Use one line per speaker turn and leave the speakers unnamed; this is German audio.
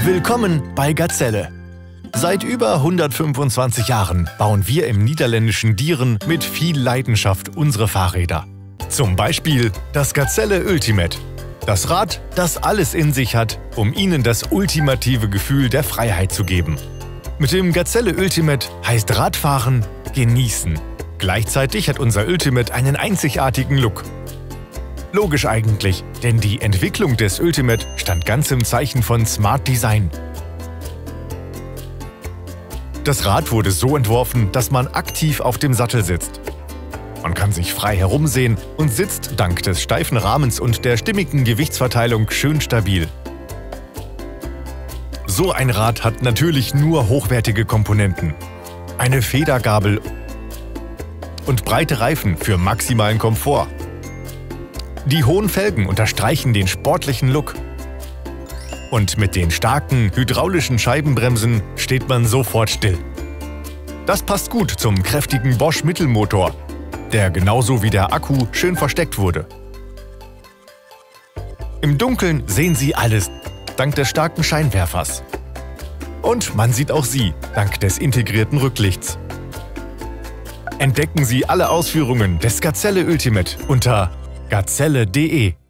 Willkommen bei Gazelle. Seit über 125 Jahren bauen wir im niederländischen Dieren mit viel Leidenschaft unsere Fahrräder. Zum Beispiel das Gazelle Ultimate. Das Rad, das alles in sich hat, um Ihnen das ultimative Gefühl der Freiheit zu geben. Mit dem Gazelle Ultimate heißt Radfahren genießen. Gleichzeitig hat unser Ultimate einen einzigartigen Look. Logisch eigentlich, denn die Entwicklung des Ultimate stand ganz im Zeichen von Smart Design. Das Rad wurde so entworfen, dass man aktiv auf dem Sattel sitzt. Man kann sich frei herumsehen und sitzt dank des steifen Rahmens und der stimmigen Gewichtsverteilung schön stabil. So ein Rad hat natürlich nur hochwertige Komponenten. Eine Federgabel und breite Reifen für maximalen Komfort. Die hohen Felgen unterstreichen den sportlichen Look. Und mit den starken hydraulischen Scheibenbremsen steht man sofort still. Das passt gut zum kräftigen Bosch Mittelmotor, der genauso wie der Akku schön versteckt wurde. Im Dunkeln sehen Sie alles, dank des starken Scheinwerfers. Und man sieht auch Sie, dank des integrierten Rücklichts. Entdecken Sie alle Ausführungen des Gazelle Ultimate unter gazelle.de.